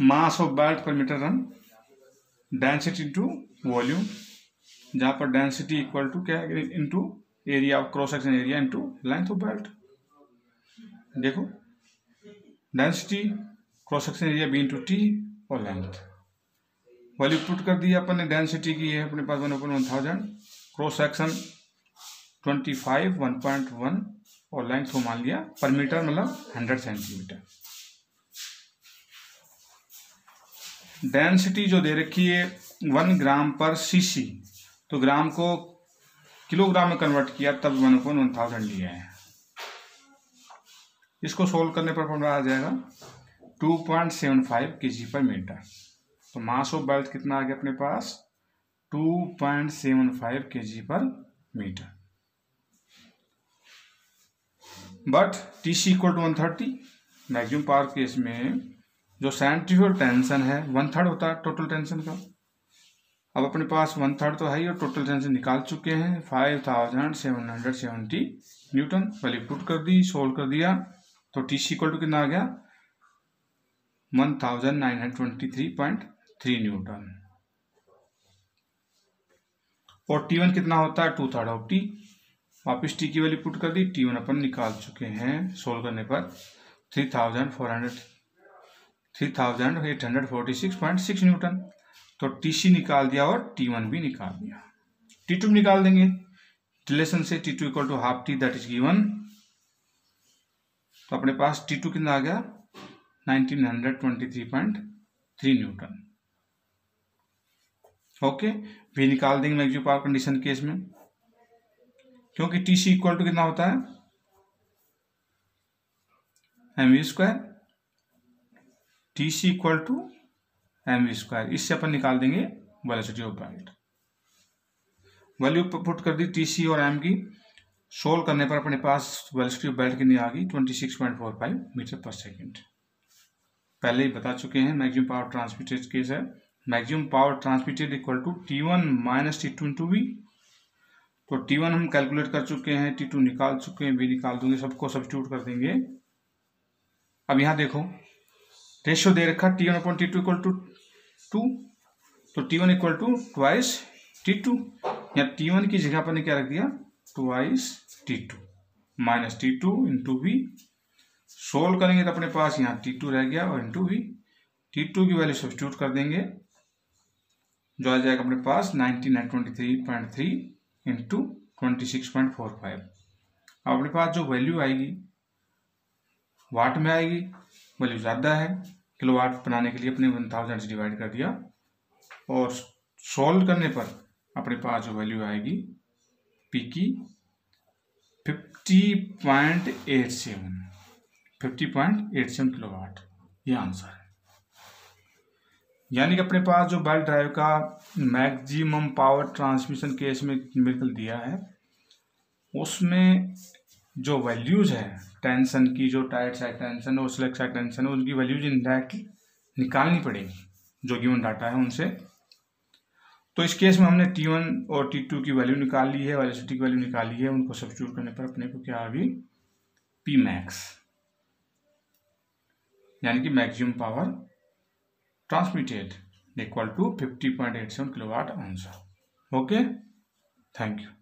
Mass of belt per metre run, density into volume, जहां पर density equal to क्या है into area of cross section area into length of belt. देखो density cross section area B into T और length. Value put कर दी अपन ने, density की है अपने पास 1/1000, क्रॉस सेक्शन 25 1.1 और लेंथ को मान लिया पर मीटर मतलब 100 सेंटीमीटर। डेंसिटी जो दे रखी है 1 ग्राम पर सीसी, तो ग्राम को किलोग्राम में कन्वर्ट किया तब 1/1000 लिया है। इसको सोल्व करने पर फॉर्मूला आ जाएगा 2.75 kg पर मीटर। तो मास ऑफ बेल्ट कितना आ गया अपने पास 2.75 kg per metre. But TC equal to 130। Maximum power case में जो सेंट्रीफ्यूगल टेंशन है 1/3 होता है टोटल टेंशन का। अब अपने पास 1/3 तो है ही और टोटल टेंशन निकाल चुके हैं 5770 न्यूटन। वैल्यू पुट कर दी, सोल्व कर दिया, तो टीसी इक्वल टू कितना आ गया 1923.3 न्यूटन। और टी1 कितना होता है 2/3 ऑफ टी। वापिस टी की वैल्यू पुट कर दी, टी1 अपन निकाल चुके हैं सोल्व करने पर 3846.6 न्यूटन। तो टीसी निकाल दिया और टी1 भी निकाल दिया। टी2 निकाल देंगे रिलेशन से, T two equal to half T that is given. तो अपने पास टी2 कितना आ गया 1923.3 न्यूटन। ओके, भी निकाल देंगे मैक्सिमम पावर कंडीशन केस में, क्योंकि टीसी इक्वल टू कितना होता है mv²। TC equal to mv², इससे अपन निकाल देंगे velocity of belt. Value put कर दी टीसी और एम की, सोल्व करने पर अपने पास वेलोसिटी ऑफ बेल्ट कितनी आ गई 26.45 मीटर पर सेकेंड। पहले ही बता चुके हैं मैक्सिमम पावर ट्रांसमिटेड केस है। Maximum power transmitted equal to T1 minus T2 into V. तो T1 हम कैलकुलेट कर चुके हैं, T2 निकाल चुके हैं, V निकाल दूंगे, सबको सब्स्टिट्यूट कर देंगे। अब यहाँ देखो रेशियो दे रखा T1/T2 इक्वल टू 2, तो T1 equal to twice T2। या T1 की जगह पर ने क्या रख दिया twice T2 minus T2 into V. Solve करेंगे तो अपने पास यहाँ T2 रह गया और इंटू वी। T2 की वैल्यू सब्स्टिट्यूट कर देंगे, जो आ जाएगा अपने पास 1923.3 इंटू 26.45। अब अपने पास जो वैल्यू आएगी वाट में आएगी, वैल्यू ज़्यादा है, किलोवाट बनाने के लिए अपने 1000 से डिवाइड कर दिया और सोल्व करने पर अपने पास जो वैल्यू आएगी पी की 50.87 किलोवाट, ये आंसर है। यानी कि अपने पास जो बेल्ट ड्राइव का मैक्सिमम पावर ट्रांसमिशन केस में न्यूमेरिकल दिया है, उसमें जो वैल्यूज है टेंशन की, जो टाइट साइड टेंशन और स्लैक साइड टेंशन है, उनकी वैल्यूज इंडायरेक्टली निकालनी पड़ेगी जो गिवन डाटा है उनसे। तो इस केस में हमने T1 और T2 की वैल्यू निकाल ली है, वेलोसिटी की वैल्यू निकाली है, उनको सब्स्टिट्यूट करने पर अपने को क्या आ गई P मैक्स, यानी कि maximum power transmitted equal to 50.87 kilowatt answer. Okay, thank you.